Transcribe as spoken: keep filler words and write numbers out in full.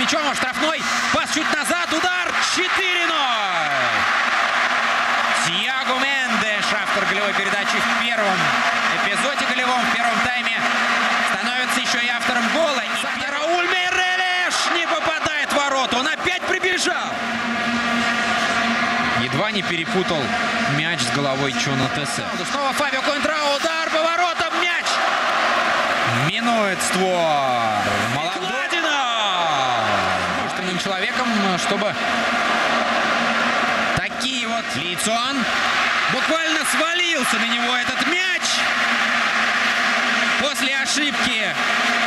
мячом, а штрафной. Пас чуть назад, удар. четыре ноль. Тиаго Мендеш, автор голевой передачи в первом эпизоде голевом, в первом тайме, становится еще и автором гола. И Рауль Мейрелеш не попадает в ворота. Он опять прибежал. Едва не перепутал мяч с головой Чона Тессе. Снова Фабио Контрау, удар по воротам, мяч. Минует створ. Молододина. Мужественным человеком, чтобы такие вот Лицон. Буквально свалился на него этот мяч после ошибки